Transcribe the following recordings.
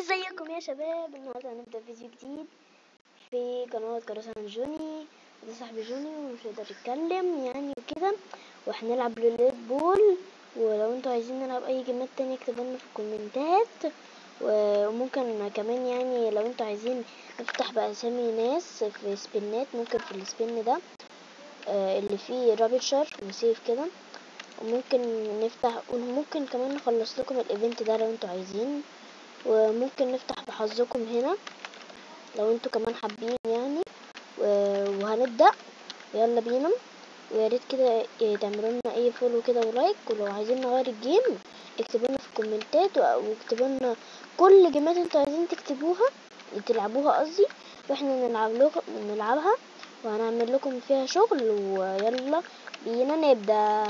ازيكم يا شباب؟ النهارده هنبدأ فيديو جديد في قناة كرسان جوني. ده صاحبي جوني ومش هيقدر يتكلم يعني وكده، وهنلعب ريليت بول. ولو انتوا عايزين نلعب اي جيمات تانية اكتبوا لنا في الكومنتات، وممكن كمان يعني لو انتوا عايزين نفتح بأسامي ناس في سبينات، ممكن في السبين ده اللي فيه رابتشر وسيف كده، وممكن نفتح، وممكن كمان نخلص لكم الايفنت ده لو انتوا عايزين، وممكن نفتح بحظكم هنا لو انتوا كمان حابين يعني. وهنبدأ، يلا بينا. ويا ريت كده تعملوا لنا اي فولو كده ولايك، ولو عايزين نغير الجيم اكتبوا لنا في الكومنتات، واكتبوا لنا كل جيمات انتوا عايزين تكتبوها تلعبوها قصدي، واحنا نلعبها وهنعمل لكم فيها شغل. ويلا بينا نبدأ.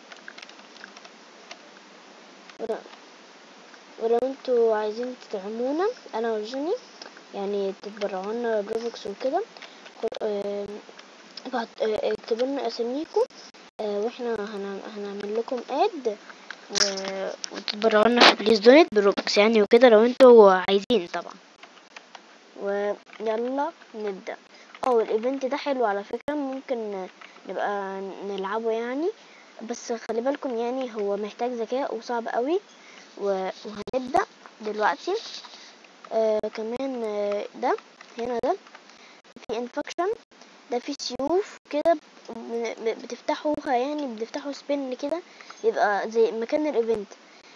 ولو انتوا عايزين تدعمونا انا وجوني يعني تتبرعوا لنا بروبوكس وكده، اكتبوا لنا اساميكم واحنا هنعمل لكم اد، وتتبرعوا لنا في بليز دونت بروبوكس يعني وكده لو انتوا عايزين طبعا. ويلا نبدا. الايفنت ده حلو على فكره، ممكن نبقى نلعبه يعني، بس خلي بالكم يعني هو محتاج ذكاء وصعب قوي. وهنبدا دلوقتي. كمان ده هنا ده في انفكشن، ده في سيوف كده بتفتحوها يعني، بتفتحوا سبين كده يبقى زي مكان الايفنت.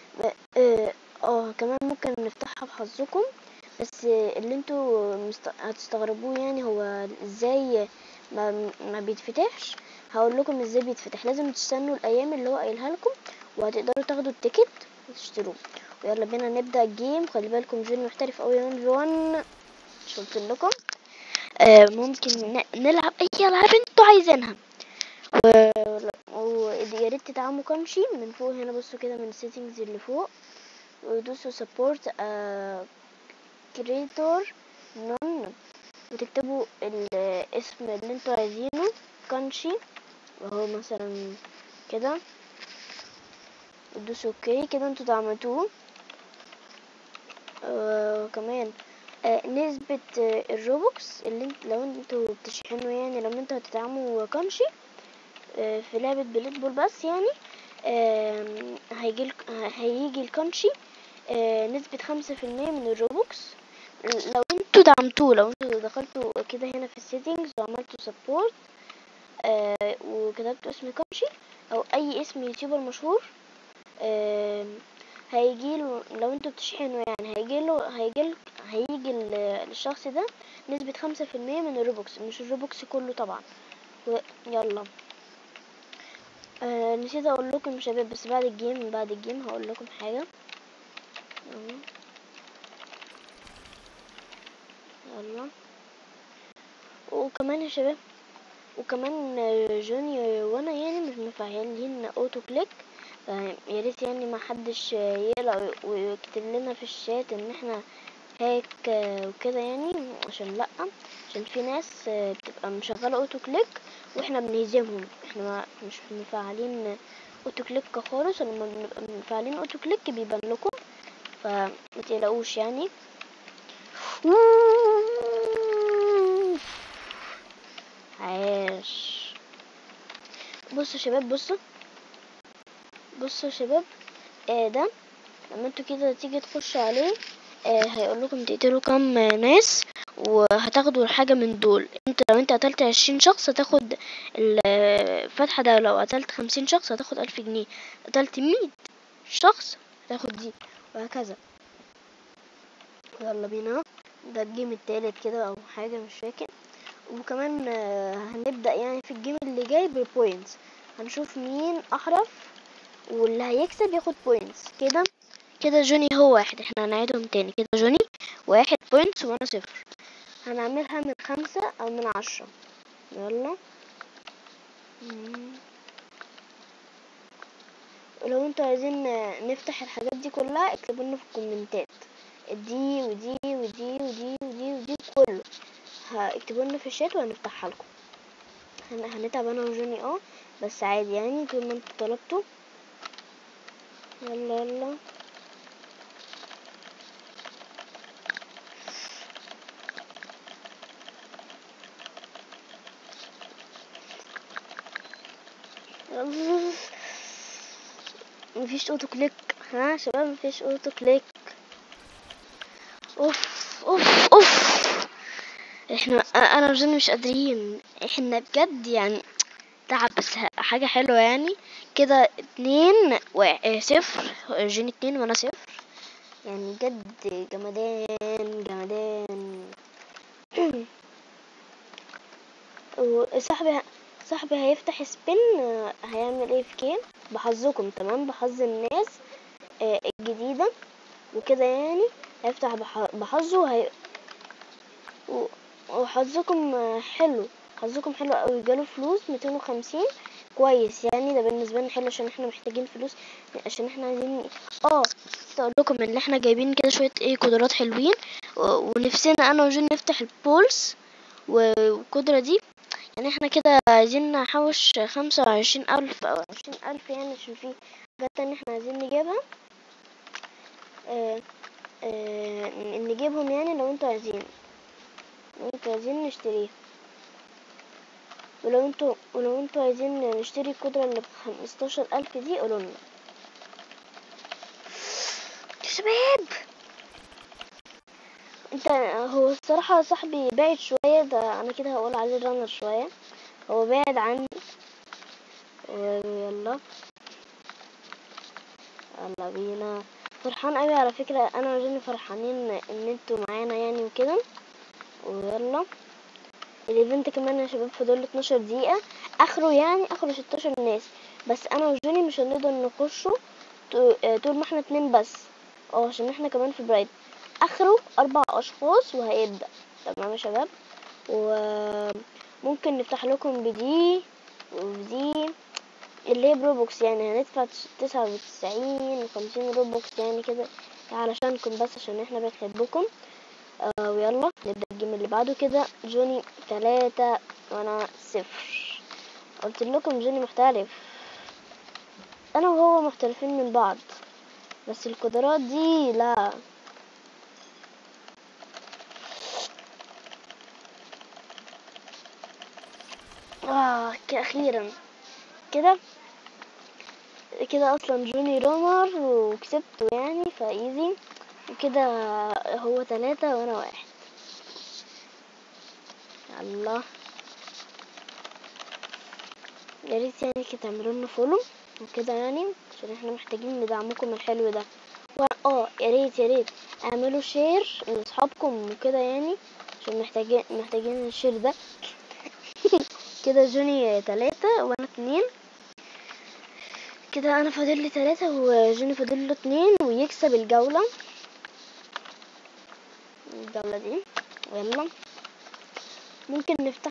كمان ممكن نفتحها بحظكم، بس اللي انتوا هتستغربوه يعني هو ازاي ما بيتفتحش. هقول لكم ازاي بيتفتح. لازم تستنوا الايام اللي هو قايلها لكم وهتقدروا تاخدوا التيكت وتشتروه. ويلا بينا نبدا الجيم. خلي بالكم جوني محترف قوي 1v1. قلت لكم ممكن نلعب اي العاب انتوا عايزينها. ويا ريت تدعموا كامشي من فوق هنا، بصوا كده من السيتنجز اللي فوق، ودوسوا سبورت كريتور نون، وتكتبوا الاسم اللي انتوا عايزينه كانشي، وهو مثلا كده، ودوسوا اوكي كده انتوا دعمتوه. وكمان نسبة الروبوكس اللي لو انتوا بتشحنوا يعني لما انتوا هتدعموا كانشي في لعبة بليد بول بس يعني هيجي الكانشي نسبة 5% من الروبوكس لو انتوا دعمتوه. لو انتوا دخلتوا كده هنا في السيتنجز وعملتوا سبورت وكتبتوا اسم كانشي او اي اسم يوتيوبر مشهور، هيجيله لو انتوا بتشحنوا يعني هيجي للشخص ده نسبة 5% من الروبوكس، مش الروبوكس كله طبعا. يلا نسيت اقول لكم يا شباب، بس بعد الجيم هقول لكم حاجه. يلا. وكمان يا شباب، وكمان جوني وانا يعني مش مفعلين اوتو كليك، يا ريت يعني ما حدش يقلق ويكتب لنا في الشات ان احنا هيك وكده يعني، عشان في ناس بتبقى مشغله اوتو كليك واحنا بنهزمهم. احنا مش مفعلين اوتو كليك خالص، لما بنبقى مفعلين اوتو كليك بيبان لكم، فما تقلقوش يعني. عاش. بصوا يا شباب ده لما انتوا كده تيجي تخشوا عليه هيقول لكم تقتلوا كام ناس وهتاخدوا الحاجة من دول. لو انت قتلت 20 شخص هتاخد الفتحة ده، لو قتلت 50 شخص هتاخد 1000 جنيه، قتلت 100 شخص هتاخد دي، وهكذا. يلا بينا، ده الجيم التالت كده او حاجة مش فاكر. وكمان هنبدأ يعني في الجيم اللي جاي بالبوينتس، هنشوف مين احرف واللي هيكسب ياخد بوينتس. كده جوني هو واحد، احنا هنعيدهم تاني كده. جوني 1 بوينتس وانا 0. هنعملها من 5 او من 10. يلا. ولو انتوا عايزين نفتح الحاجات دي كلها اكتبوا لنا في الكومنتات، دي ودي ودي ودي ودي ودي كله اكتبوا لنا في الشات وهنفتحها لكم. هنتعب انا وجوني بس عادي يعني طول ما انتوا طلبتوا. يلا مفيش اوتو كليك. ها شباب مفيش اوتو كليك. اوف اوف اوف. انا وجن مش قادرين، احنا بجد يعني تعب، بس حاجة حلوة يعني. كده 2-0. جين 2 وانا 0. يعني بجد جمدان جمدان. صاحبي هيفتح سبين. هيعمل ايه في كين بحظكم؟ تمام، بحظ الناس الجديدة وكده يعني. هيفتح بحظه وحظكم حلو. حظكم حلو قوي، جاله فلوس 250. كويس يعني، ده بالنسبه لنا حلو عشان احنا محتاجين فلوس، عشان احنا عايزين اقول لكم ان احنا جايبين كده شويه قدرات حلوين، ونفسنا انا وجن نفتح البولس والقدره دي. يعني احنا كده عايزين نحوش 25,000 او 20,000 يعني، عشان في حاجات تانية احنا عايزين نجيبها. نجيبهم يعني لو انتوا عايزين نشتريها. ولو انتوا عايزين نشتري القدرة اللي ب15,000 دي قولولنا يا شباب. هو الصراحة صاحبي بعد شوية، ده انا كده هقول عليه رانر شوية. هو بعد عني. يلا بينا. فرحان قوي على فكرة، انا وجيني فرحانين ان انتوا معانا يعني وكده. ويلا الايفنت كمان يا شباب فاضل 12 دقيقة. اخره 16 ناس، بس انا وجوني مش هنقدر نخشه طول ما احنا 2 بس. عشان احنا كمان في برايد. اخره 4 اشخاص وهيبدأ. تمام يا شباب، وممكن نفتح لكم بدي وبدي اللي هي بروبوكس يعني. هندفع 99 و50 روبوكس يعني كده علشانكم، بس عشان احنا بنحبكم. ويلا نبدأ الجيم اللي بعده. كده جوني 3 وانا 0. قلت لكم جوني محترف، انا وهو محترفين من بعض، بس القدرات دي لا. اخيرا كده اصلا جوني رونر وكسبته يعني فايزي. وكده هو 3 وانا 1. الله، يا ريت يعني كده تعملوا لنا فولو وكده يعني، عشان احنا محتاجين ندعمكم الحلو ده. يا ريت اعملوا شير لاصحابكم وكده يعني، عشان محتاجين الشير ده. كده جوني 3 وانا 2. كده انا فاضل لي 3 وجوني فاضل له 2 ويكسب الجولة دي. يلا ممكن نفتح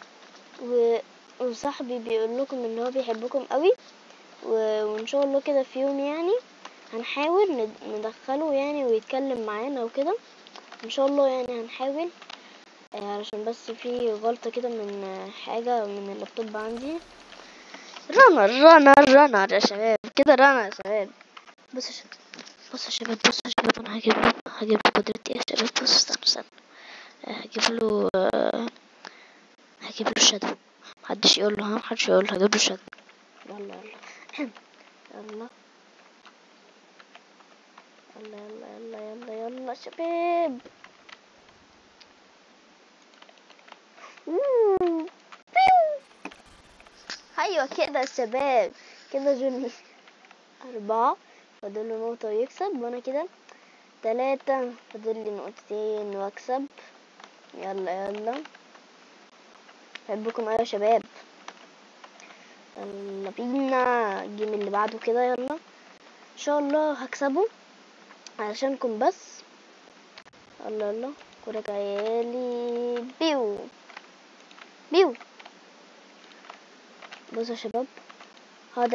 وصاحبي بيقول لكم ان هو بيحبكم قوي، وان شاء الله كده في يوم يعني هنحاول ندخله يعني ويتكلم معانا وكده ان شاء الله يعني. هنحاول علشان بس في غلطة كده من حاجة من اللابتوب عندي. رانر يا شباب، كده رانر يا شباب. بصوا يا شباب انا هجيب له قدرتي يا شباب. بصوا استنى هجيب له الشادو. محدش يقول له هجيب له الشادو. يلا يلا شباب. ايوه كده يا شباب. كده جوني 4 فاضل له نقطة ويكسب، وانا كده 3 فاضل لي نقطتين واكسب. يلا بحبكم يا شباب. يلا بينا الجيم اللي بعده كده. يلا ان شاء الله هكسبه علشانكم بس. يلا كورة جايالي. بيو. بصوا يا شباب، هقعد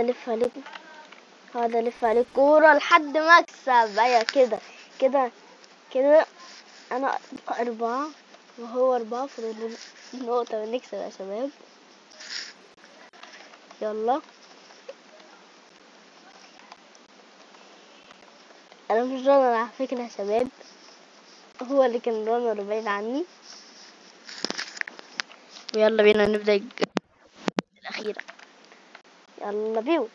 الف عليك كورة لحد ما اكسب. ايوه كده انا 4 وهو 4 فاضل نقطة ونكسب يا شباب. يلا انا مش رانر على فكرة يا شباب، هو اللي كان رانر بعيد عني. ويلا بينا نبدأ الأخيرة. يلا بيو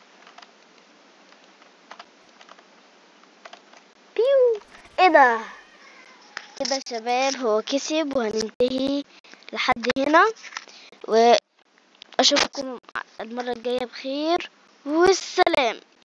بيو. ايه ده كده يا شباب، هو كسب وهننتهي لحد هنا، واشوفكم المرة الجاية بخير والسلام.